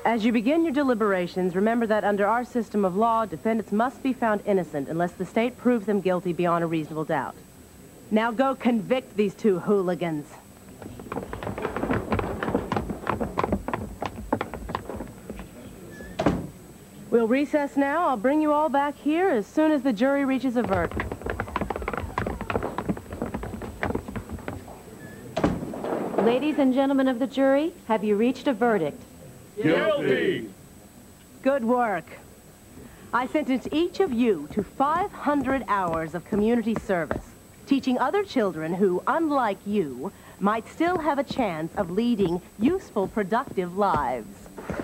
As you begin your deliberations, remember that under our system of law, defendants must be found innocent unless the state proves them guilty beyond a reasonable doubt. Now go convict these two hooligans. We'll recess now. I'll bring you all back here as soon as the jury reaches a verdict. Ladies and gentlemen of the jury, have you reached a verdict? Guilty! Good work. I sentence each of you to 500 hours of community service, teaching other children who, unlike you, might still have a chance of leading useful, productive lives.